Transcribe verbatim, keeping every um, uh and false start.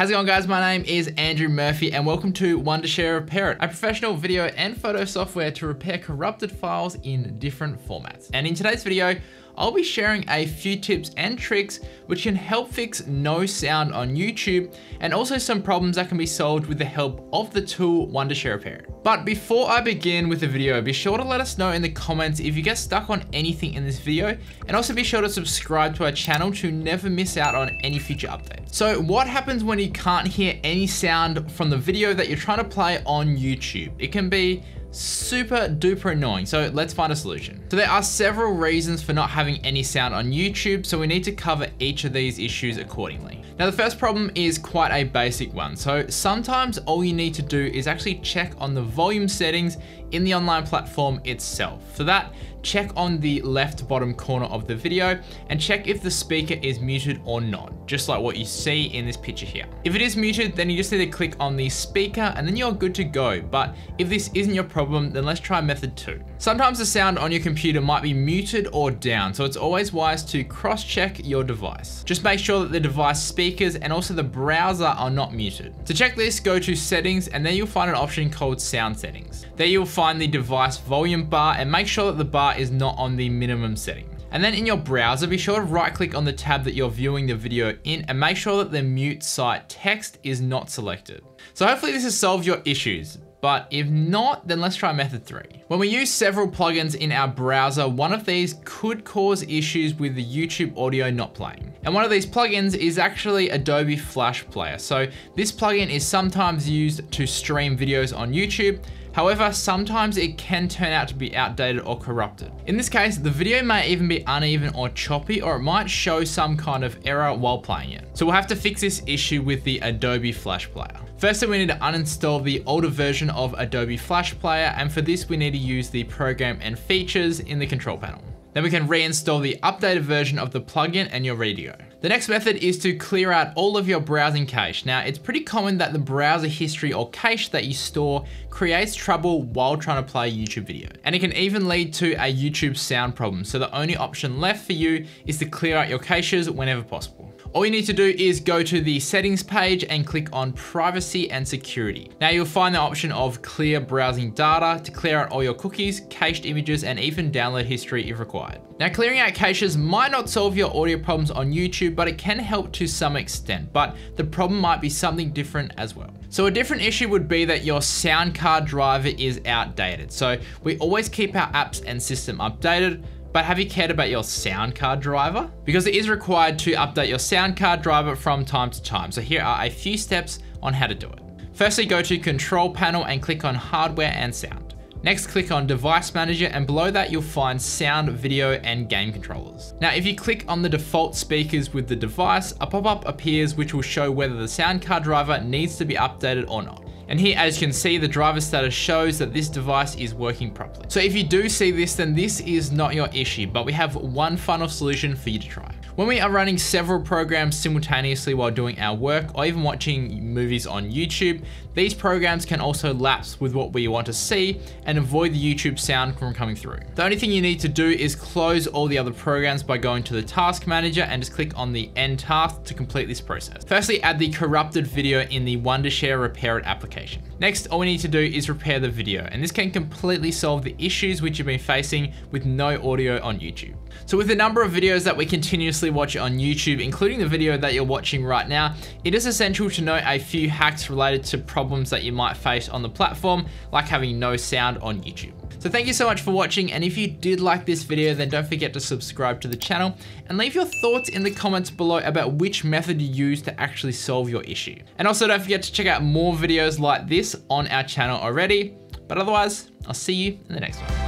How's it going, guys? My name is Andrew Murphy and welcome to Wondershare Repairit, a professional video and photo software to repair corrupted files in different formats. And in today's video, I'll be sharing a few tips and tricks which can help fix no sound on YouTube, and also some problems that can be solved with the help of the tool Wondershare Repairit. But before I begin with the video, be sure to let us know in the comments if you get stuck on anything in this video, and also be sure to subscribe to our channel to never miss out on any future updates. So what happens when you can't hear any sound from the video that you're trying to play on YouTube? It can be super duper annoying, so let's find a solution. So there are several reasons for not having any sound on YouTube, so we need to cover each of these issues accordingly. Now the first problem is quite a basic one. So sometimes all you need to do is actually check on the volume settings in the online platform itself. For that, check on the left bottom corner of the video and check if the speaker is muted or not, just like what you see in this picture here. If it is muted, then you just need to click on the speaker and then you're good to go. But if this isn't your problem, then let's try method two. Sometimes the sound on your computer might be muted or down, so it's always wise to cross-check your device. Just make sure that the device speakers and also the browser are not muted. To check this, go to settings and then you'll find an option called sound settings. There you'll find the device volume bar and make sure that the bar is not on the minimum setting. And then in your browser, be sure to right click on the tab that you're viewing the video in and make sure that the mute site text is not selected. So hopefully this has solved your issues. But if not, then let's try method three. When we use several plugins in our browser, one of these could cause issues with the YouTube audio not playing. And one of these plugins is actually Adobe Flash Player. So this plugin is sometimes used to stream videos on YouTube. However, sometimes it can turn out to be outdated or corrupted. In this case, the video may even be uneven or choppy, or it might show some kind of error while playing it. So we'll have to fix this issue with the Adobe Flash Player. Firstly, we need to uninstall the older version of Adobe Flash Player, and for this we need to use the program and features in the control panel. Then we can reinstall the updated version of the plugin and you're ready to go. The next method is to clear out all of your browsing cache. Now, it's pretty common that the browser history or cache that you store creates trouble while trying to play a YouTube video. And it can even lead to a YouTube sound problem. So the only option left for you is to clear out your caches whenever possible. All you need to do is go to the settings page and click on privacy and security. Now you'll find the option of clear browsing data to clear out all your cookies, cached images, and even download history if required. Now clearing out caches might not solve your audio problems on YouTube, but it can help to some extent, but the problem might be something different as well. So a different issue would be that your sound card driver is outdated. So we always keep our apps and system updated, but have you cared about your sound card driver? Because it is required to update your sound card driver from time to time. So here are a few steps on how to do it. Firstly, go to Control Panel and click on Hardware and Sound. Next, click on Device Manager, and below that you'll find Sound, Video, and Game Controllers. Now, if you click on the default speakers with the device, a pop-up appears which will show whether the sound card driver needs to be updated or not. And here, as you can see, the driver status shows that this device is working properly. So if you do see this, then this is not your issue, but we have one final solution for you to try. When we are running several programs simultaneously while doing our work, or even watching movies on YouTube, these programs can also lapse with what we want to see and avoid the YouTube sound from coming through. The only thing you need to do is close all the other programs by going to the task manager and just click on the end task to complete this process. Firstly, add the corrupted video in the Wondershare Repairit application. Next, all we need to do is repair the video, and this can completely solve the issues which you've been facing with no audio on YouTube. So with the number of videos that we continuously watch on YouTube, including the video that you're watching right now, it is essential to know a few hacks related to problems that you might face on the platform, like having no sound on YouTube. So thank you so much for watching, and if you did like this video, then don't forget to subscribe to the channel and leave your thoughts in the comments below about which method you use to actually solve your issue. And also don't forget to check out more videos like this on our channel already, but otherwise, I'll see you in the next one.